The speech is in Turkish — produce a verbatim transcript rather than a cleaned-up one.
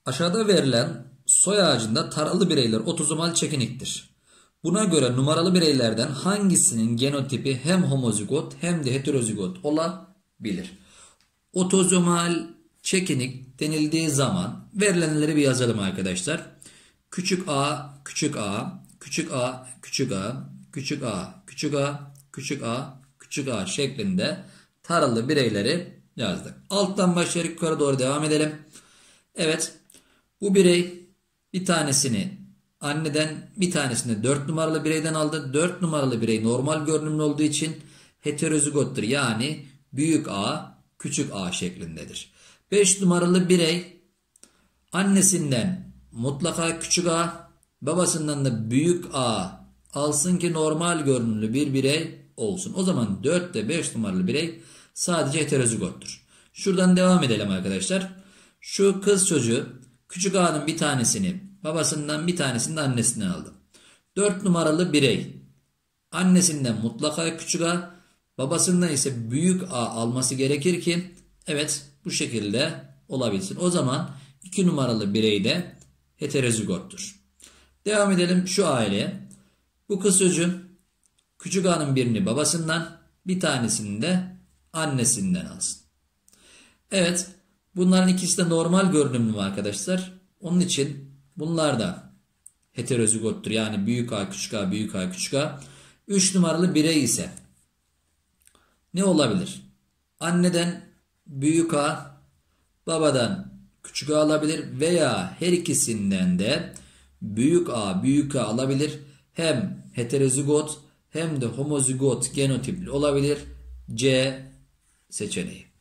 Aşağıda verilen soy ağacında taralı bireyler otozomal çekiniktir. Buna göre numaralı bireylerden hangisinin genotipi hem homozigot hem de heterozigot olabilir? Otozomal çekinik denildiği zaman verilenleri bir yazalım arkadaşlar. Küçük a, küçük a, küçük a, küçük a, küçük a, küçük a, küçük a, küçük a şeklinde taralı bireyleri yazdık. Alttan başlayarak yukarı doğru devam edelim. Evet, bu birey bir tanesini anneden, bir tanesini dört numaralı bireyden aldı. dört numaralı birey normal görünümlü olduğu için heterozigottur. Yani büyük A, küçük a şeklindedir. beş numaralı birey annesinden mutlaka küçük a, babasından da büyük A alsın ki normal görünümlü bir birey olsun. O zaman dört ile beş numaralı birey sadece heterozigottur. Şuradan devam edelim arkadaşlar. Şu kız çocuğu küçük a'nın bir tanesini babasından, bir tanesini de annesinden aldı. dört numaralı birey annesinden mutlaka küçük a, babasından ise büyük A alması gerekir ki evet bu şekilde olabilsin. O zaman iki numaralı birey de heterozigottur. Devam edelim şu aileye. Bu kız çocuğu küçük a'nın birini babasından, bir tanesini de annesinden alsın. Evet, bunların ikisi de normal görünümlü arkadaşlar. Onun için bunlar da heterozigottur. Yani büyük A, küçük a, büyük A, küçük a. üç numaralı birey ise ne olabilir? Anneden büyük A, babadan küçük a alabilir veya her ikisinden de büyük A, büyük A alabilir. Hem heterozigot hem de homozigot genotipli olabilir. C seçeneği.